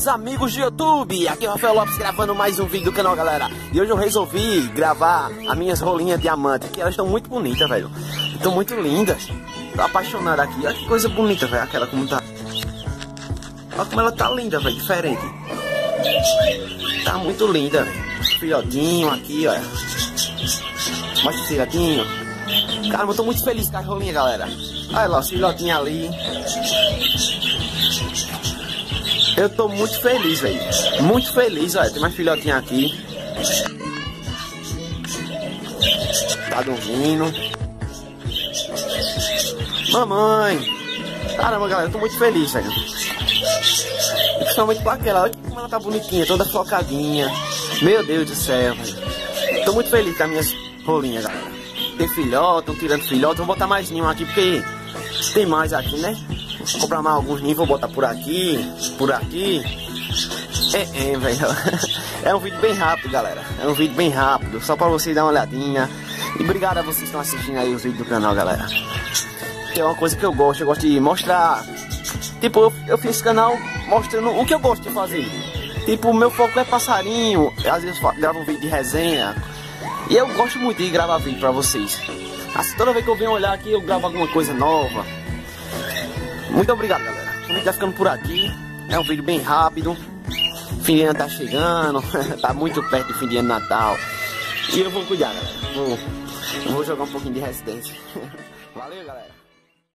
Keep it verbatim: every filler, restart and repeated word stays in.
meus amigos do YouTube, aqui é o Rafael Lopes gravando mais um vídeo do canal, galera. E hoje eu resolvi gravar as minhas rolinhas diamante, que elas estão muito bonitas, velho. Estão muito lindas. Tô apaixonado aqui, olha que coisa bonita, velho, aquela como tá. Olha como ela tá linda, velho, diferente. Tá muito linda, velho. Filhotinho aqui, olha. Mostra o filhotinho. Caramba, eu tô muito feliz com as rolinhas, galera. Olha lá, os filhotinhos ali. Eu tô muito feliz, velho. Muito feliz, olha. Tem mais filhotinho aqui. Tá dormindo. Mamãe. Caramba, galera, eu tô muito feliz, velho. Principalmente com aquela. Olha como ela tá bonitinha, toda focadinha. Meu Deus do céu, velho. Tô muito feliz com as minhas rolinhas, galera. Tem filhote, estão tirando filhote. Vou botar mais ninho aqui, porque tem mais aqui, né? Vou comprar mais alguns ninhos, vou botar por aqui, por aqui. É, é, velho. É um vídeo bem rápido, galera. É um vídeo bem rápido, só pra vocês dar uma olhadinha. E obrigado a vocês que estão assistindo aí os vídeos do canal, galera. Que é uma coisa que eu gosto, eu gosto de mostrar. Tipo, eu, eu fiz esse canal mostrando o que eu gosto de fazer. Tipo, o meu foco é passarinho. Às vezes eu gravo um vídeo de resenha. E eu gosto muito de gravar vídeo pra vocês. Assim, toda vez que eu venho olhar aqui, eu gravo alguma coisa nova. Muito obrigado, galera. A gente tá ficando por aqui. É um vídeo bem rápido. Fim de ano tá chegando. Tá muito perto do fim de ano Natal. E eu vou cuidar, galera. Vou, vou jogar um pouquinho de Residência. Valeu, galera.